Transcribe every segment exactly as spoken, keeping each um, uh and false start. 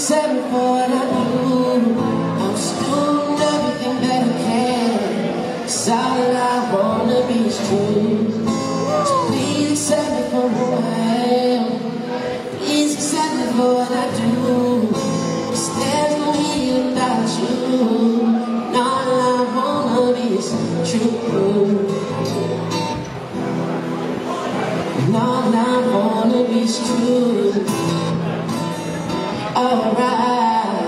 accept me for what I do. I'm just doing everything that I can, 'cause all I wanna be is true. So please accept me for who I am. Please accept me for what I do. 'Cause there's no me without you. And all I wanna be is true. And all I wanna be is true. Alright.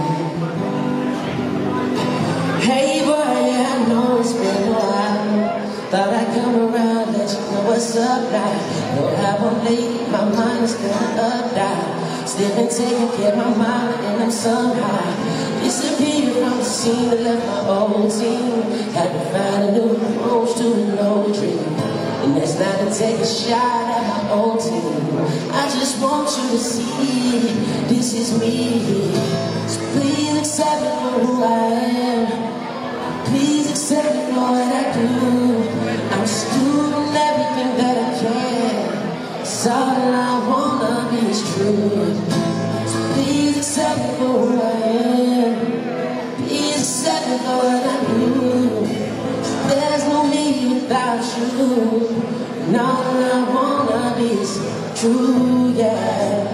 Hey boy, yeah, I know it's been a while. Thought I'd come around, let you know what's up now. Know how I'm late, my mind is kinda up down. Still been taking care of my mind and I'm somehow disappeared from the scene and left my old team. Had to find a new approach to an old dream. And that's not to take a shot at my old team. I just want you to see this is me. So please accept me for who I am. Please accept me for what I do. I'm just doing everything that I can, 'cause all I wanna be is true. So please accept me for who I am. Please accept me for what I do. There's no me without you. And all I wanna be is true, yeah.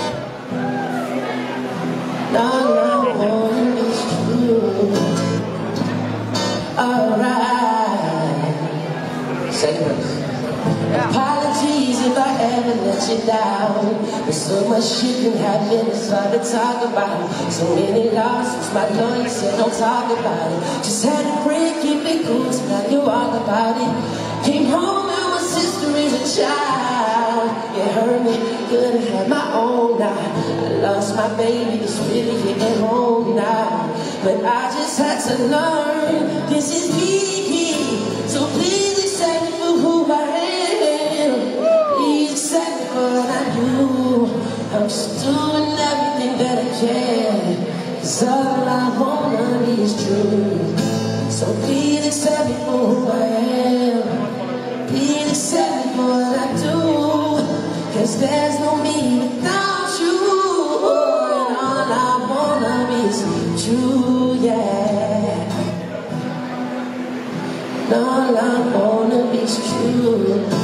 And all I wanna be is true. Alright. Second verse. Apologies if I ever let you down. There's so much shit can happen, it's hard to talk about. So many losses, my lawyer said don't talk about it. Just had a break, keep it cool, so now you all about it. Came home, now my sister is a child. It hurt me, couldn't have my own now. I lost my baby, it's really hitting home now. But I just had to learn, this is me. So please accept me for who I am. Please accept me for what I do. I'm just doing everything that I can, 'cause all I wanna be is true. So please accept me for who I am. Please accept me for what I do, 'cause there's no me without you. And all I wanna be is true, yeah. And all I wanna be is true.